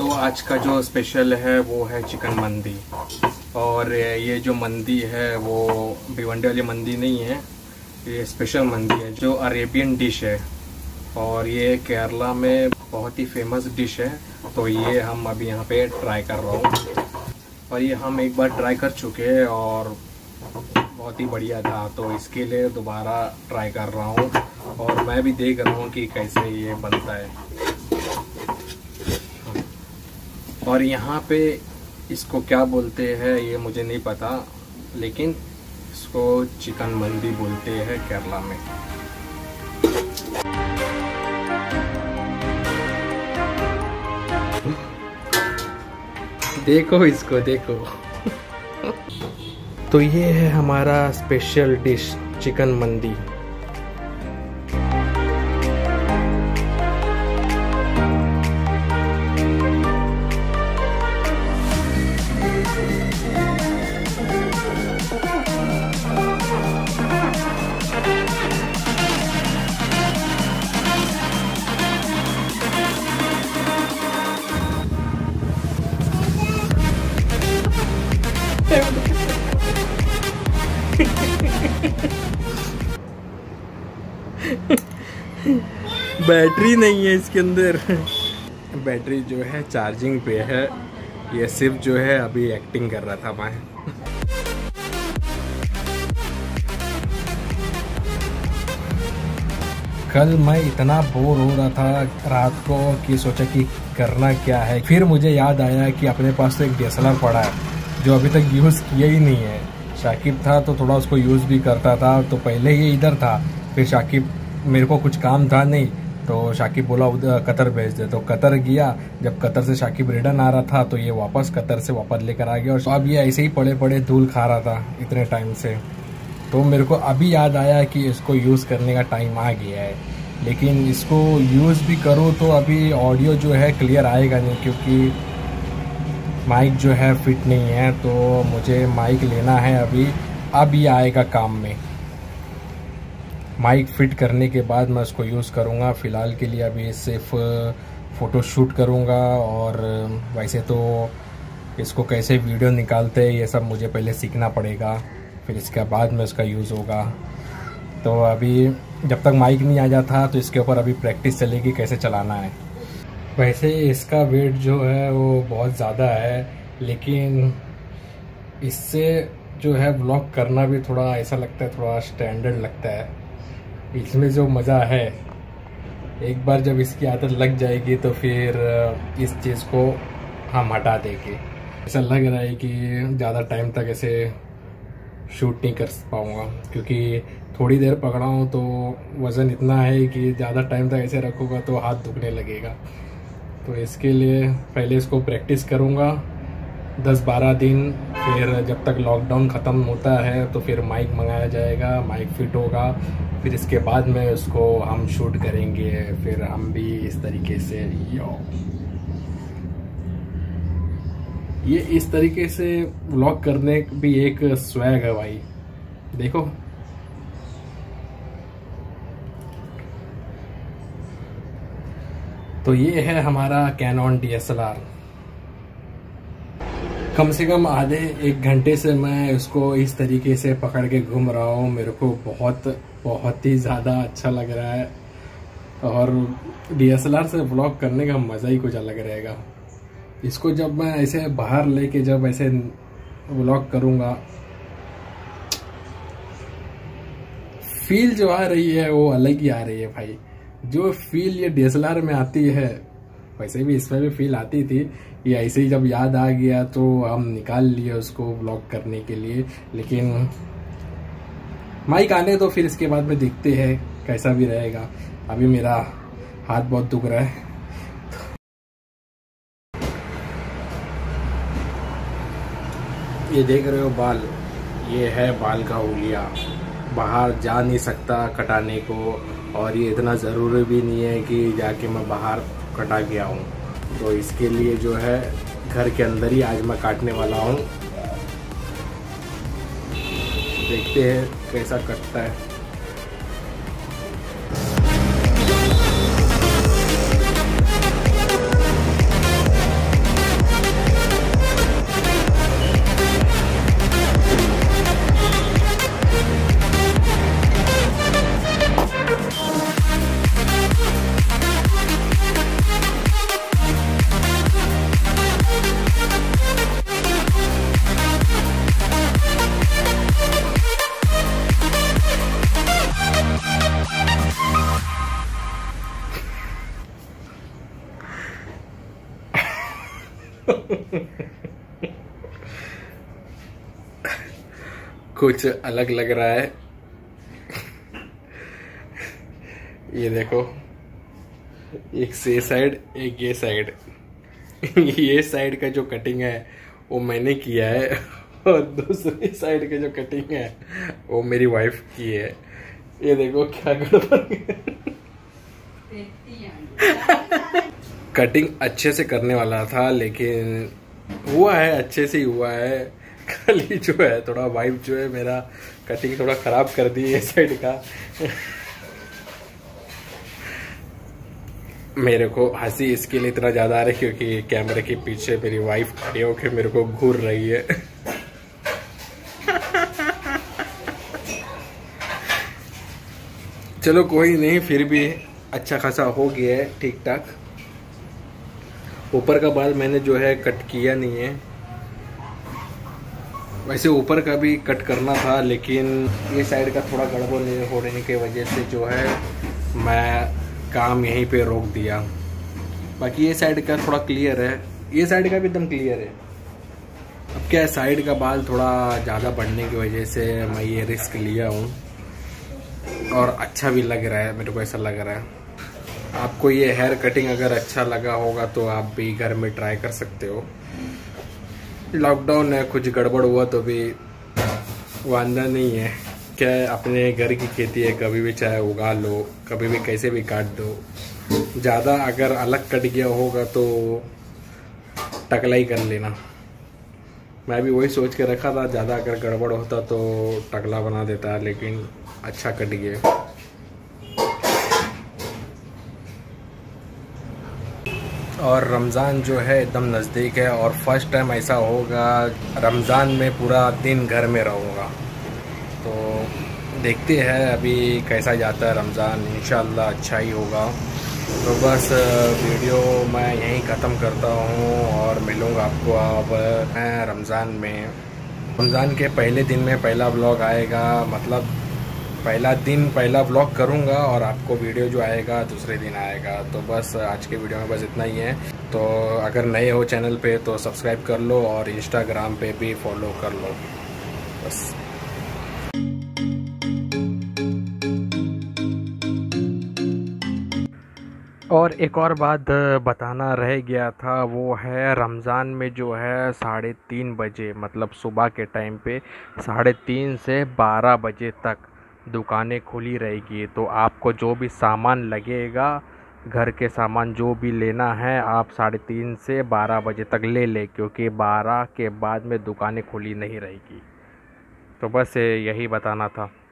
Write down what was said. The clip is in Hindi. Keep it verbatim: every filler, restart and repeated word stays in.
तो आज का जो स्पेशल है वो है चिकन मंदी। और ये जो मंदी है वो भिवंडी वाली मंदी नहीं है, ये स्पेशल मंदी है जो अरेबियन डिश है और ये केरला में बहुत ही फेमस डिश है। तो ये हम अभी यहाँ पे ट्राई कर रहा हूँ और ये हम एक बार ट्राई कर चुके हैं और बहुत ही बढ़िया था, तो इसके लिए दोबारा ट्राई कर रहा हूँ और मैं भी देख रहा हूँ कि कैसे ये बनता है। और यहाँ पे इसको क्या बोलते हैं ये मुझे नहीं पता, लेकिन इसको चिकन मंदी बोलते हैं केरला में। देखो इसको देखो। तो ये है हमारा special dish chicken mandi. Battery नहीं है इसके अंदर। बैटरी जो है चार्जिंग पे है, ये सिर्फ जो है अभी एक्टिंग कर रहा था मैं। कल मैं इतना बोर हो रहा था रात को कि सोचा कि करना क्या है, फिर मुझे याद आया कि अपने पास तो एक डी एस एल आर पड़ा है जो अभी तक यूज़ किया ही नहीं है। शाकिब था तो थोड़ा उसको यूज़ भी करता था, तो पहले ये इधर था, फिर शाकिब मेरे को कुछ काम था नहीं तो शाकिब बोला उधर कतर भेज दे, तो कतर गया। जब कतर से शाकिब रिटर्न आ रहा था तो ये वापस कतर से वापस लेकर आ गया और अब ये ऐसे ही पड़े पड़े धूल खा रहा था इतने टाइम से। तो मेरे को अभी याद आया कि इसको यूज़ करने का टाइम आ गया है, लेकिन इसको यूज़ भी करूँ तो अभी ऑडियो जो है क्लियर आएगा नहीं क्योंकि माइक जो है फिट नहीं है। तो मुझे माइक लेना है अभी, अब ये आएगा काम में। माइक फिट करने के बाद मैं उसको यूज़ करूँगा। फ़िलहाल के लिए अभी सिर्फ फ़ोटो शूट करूँगा और वैसे तो इसको कैसे वीडियो निकालते हैं ये सब मुझे पहले सीखना पड़ेगा, फिर इसके बाद में उसका यूज़ होगा। तो अभी जब तक माइक नहीं आ जाता तो इसके ऊपर अभी प्रैक्टिस चलेगी कैसे चलाना है। वैसे इसका वेट जो है वो बहुत ज़्यादा है, लेकिन इससे जो है व्लॉग करना भी थोड़ा ऐसा लगता है, थोड़ा स्टैंडर्ड लगता है। इसमें जो मज़ा है, एक बार जब इसकी आदत लग जाएगी तो फिर इस चीज़ को हम हटा देंगे। ऐसा लग रहा है कि ज़्यादा टाइम तक ऐसे शूट नहीं कर पाऊँगा क्योंकि थोड़ी देर पकड़ा हूँ तो वज़न इतना है कि ज़्यादा टाइम तक ऐसे रखूँगा तो हाथ दुखने लगेगा। तो इसके लिए पहले इसको प्रैक्टिस करूँगा दस बारह दिन, फिर जब तक लॉकडाउन ख़त्म होता है तो फिर माइक मंगाया जाएगा, माइक फिट होगा, फिर इसके बाद में उसको हम शूट करेंगे। फिर हम भी इस तरीके से यो ये इस तरीके से व्लॉग करने भी एक स्वैग है भाई। देखो तो ये है हमारा Canon D S L R. कम से कम आधे एक घंटे से मैं इसको इस तरीके से पकड़ के घूम रहा हूँ। मेरे को बहुत बहुत ही ज़्यादा अच्छा लग रहा है और डी एस एल आर से व्लॉग करने का मज़ा ही कुछ अलग रहेगा। इसको जब मैं ऐसे बाहर लेके जब ऐसे व्लॉग करूँगा, फील जो आ रही है वो अलग ही आ रही है भाई। जो फील ये डी एस एल आर में आती है वैसे भी इसमें भी फील आती थी, ये ऐसे ही जब याद आ गया तो हम निकाल लिए उसको व्लॉग करने के लिए। लेकिन माइक आने तो फिर इसके बाद में देखते हैं कैसा भी रहेगा। अभी मेरा हाथ बहुत दुख रहा है। ये देख रहे हो बाल, ये है बाल का हुलिया। बाहर जा नहीं सकता कटाने को और ये इतना ज़रूरी भी नहीं है कि जाके मैं बाहर कटा गया हूँ, तो इसके लिए जो है घर के अंदर ही आज मैं काटने वाला हूँ। देखते हैं कैसा कटता है। कुछ अलग लग रहा है। ये देखो, एक से साइड एक ये साइड। ये साइड का जो कटिंग है वो मैंने किया है और दूसरी साइड के जो कटिंग है वो मेरी वाइफ की है। ये देखो क्या गड़बड़ है। कटिंग अच्छे से करने वाला था लेकिन हुआ है, अच्छे से ही हुआ है। खाली जो है थोड़ा वाइफ जो है मेरा कटिंग थोड़ा खराब कर दी है साइड का। मेरे को हंसी इसके लिए इतना ज्यादा आ रही है क्योंकि कैमरे के पीछे मेरी वाइफ खड़ी होकर मेरे को घूर रही है। चलो कोई नहीं, फिर भी अच्छा खासा हो गया है, ठीक ठाक। ऊपर का बाल मैंने जो है कट किया नहीं है, वैसे ऊपर का भी कट करना था लेकिन ये साइड का थोड़ा गड़बड़ होने की वजह से जो है मैं काम यहीं पे रोक दिया। बाकी ये साइड का थोड़ा क्लियर है, ये साइड का भी एकदम क्लियर है। अब क्या है, साइड का बाल थोड़ा ज़्यादा बढ़ने की वजह से मैं ये रिस्क लिया हूँ और अच्छा भी लग रहा है, मेरे को ऐसा लग रहा है। आपको ये हेयर कटिंग अगर अच्छा लगा होगा तो आप भी घर में ट्राई कर सकते हो। लॉकडाउन है, कुछ गड़बड़ हुआ तो भी वांदा नहीं है। क्या है, अपने घर की खेती है, कभी भी चाहे उगा लो, कभी भी कैसे भी काट दो। ज़्यादा अगर अलग कट गया होगा तो टकला ही कर लेना। मैं भी वही सोच के रखा था, ज़्यादा अगर गड़बड़ होता तो टकला बना देता, लेकिन अच्छा कट गया। और रमज़ान जो है एकदम नज़दीक है और फर्स्ट टाइम ऐसा होगा रमज़ान में पूरा दिन घर में रहूँगा। तो देखते हैं अभी कैसा जाता है रमज़ान, इंशाल्लाह अच्छा ही होगा। तो बस वीडियो मैं यहीं ख़त्म करता हूँ और मिलूँगा आपको अब मैं रमज़ान में। रमज़ान के पहले दिन में पहला व्लॉग आएगा, मतलब पहला दिन पहला व्लॉग करूँगा और आपको वीडियो जो आएगा दूसरे दिन आएगा। तो बस आज के वीडियो में बस इतना ही है। तो अगर नए हो चैनल पे तो सब्सक्राइब कर लो और इंस्टाग्राम पे भी फॉलो कर लो बस। और एक और बात बताना रह गया था, वो है रमज़ान में जो है साढ़े तीन बजे मतलब सुबह के टाइम पे साढ़े तीन से बारह बजे तक दुकानें खुली रहेगी। तो आपको जो भी सामान लगेगा, घर के सामान जो भी लेना है, आप साढ़े तीन से बारह बजे तक ले लें, क्योंकि बारह के बाद में दुकानें खुली नहीं रहेगी। तो बस यही बताना था।